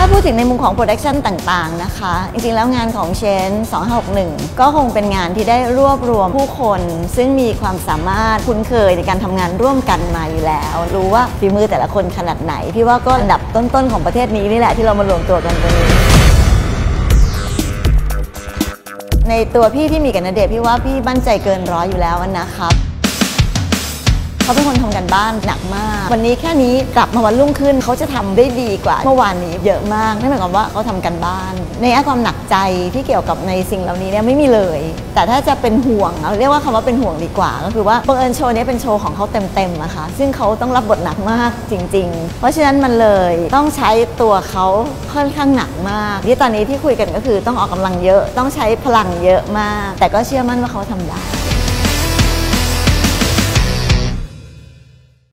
พูดถึงในมุมของโปรดักชันต่างๆนะคะจริงๆแล้วงานของเชน2561ก็คงเป็นงานที่ได้รวบรวมผู้คนซึ่งมีความสามารถคุ้นเคยในการทำงานร่วมกันมาอยู่แล้วรู้ว่าฝีมือแต่ละคนขนาดไหนพี่ว่าก็อันดับต้นๆของประเทศนี้นี่แหละที่เรามารวมตัวกันตรงนี้ในตัวพี่ที่มีกับณเดชน์พี่ว่าพี่มั่นใจเกินร้อยอยู่แล้วนะครับเขาเป็นคนทำกันบ้านหนักมากวันนี้แค่นี้กลับมาวันรุ่งขึ้นเขาจะทำได้ดีกว่าเมื่อวานนี้เยอะมากนั่นหมายความว่าเขาทำกันบ้านในความหนักใจที่เกี่ยวกับในสิ่งเหล่านี้เนี่ยไม่มีเลยแต่ถ้าจะเป็นห่วงเราเรียกว่าคำว่าเป็นห่วงดีกว่าก็คือว่าบังเอิญโชว์นี้เป็นโชว์ของเขาเต็มๆนะคะซึ่งเขาต้องรับบทหนักมากจริงๆเพราะฉะนั้นมันเลยต้องใช้ตัวเขาค่อนข้างหนักมากที่ตอนนี้ที่คุยกันก็คือต้องออกกำลังเยอะต้องใช้พลังเยอะมากแต่ก็เชื่อมั่นว่าเขาทำได้